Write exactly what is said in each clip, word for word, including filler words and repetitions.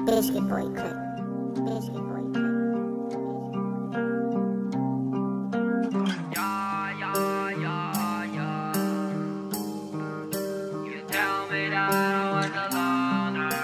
Biscuit Boy Clip. Biscuit Boy Clip. Yeah, yeah, yeah, yeah. You tell me that I was a loner,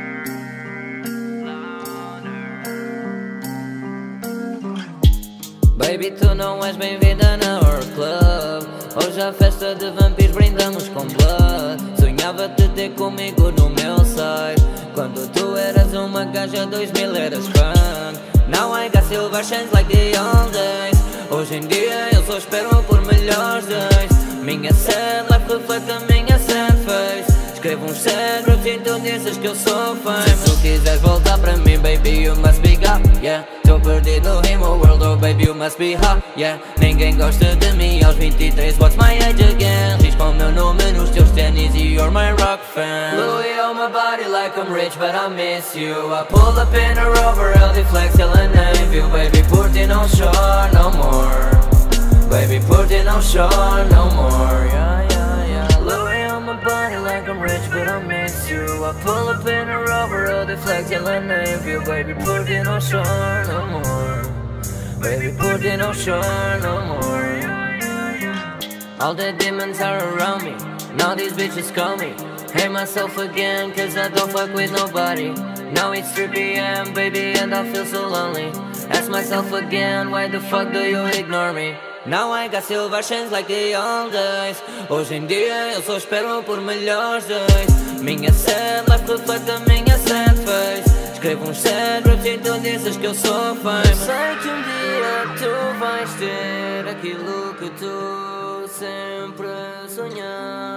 loner. Baby, tu não és bem-vinda na Horror Club. Hoje a festa de vampiros brindamos com blood. Sonhava te ter comigo no meu side. Quando tu eras uma gaja, dois mil eras crunk. Now I got silver shines like the old days. Hoje em dia eu só espero por melhores days. Minha sad life reflete a minha sad face. Escrevo uns sad raps e tu dizes que eu sou famous. Se tu quiseres voltar para mim, baby, you must be God, yeah. Tô perdido no emo world, oh baby, you must be hot, yeah. Ninguém gosta de mim aos vinte e três, what's my age again? Risco o meu nome nos teus ténis e you're my rock fan. Louis on my body like I'm rich, but I miss you. I pull up in a Rover, L D Flex, ela nem viu. Baby, por ti não choro, no more. Baby, por ti não choro, no more, yeah, yeah, yeah. Louis on my body like I'm rich, but I miss you. I pull up in a Rover, L D Flex, ela nem viu. Baby, por ti não choro, no more. Baby, por ti não choro, no more. All the demons are around me. Now these bitches call me. Hate myself again, cause I don't fuck with nobody. Now it's three p m, baby, and I feel so lonely. Ask myself again, why the fuck do you ignore me? Now I got silver shines like the old days. Hoje em dia eu só espero por melhores days. Minha sad life reflete a minha sad face. Escrevo uns sad raps e tu dizes que eu sou famous. Eu sei que um dia tu vais ter aquilo que tu sempre sonhaste.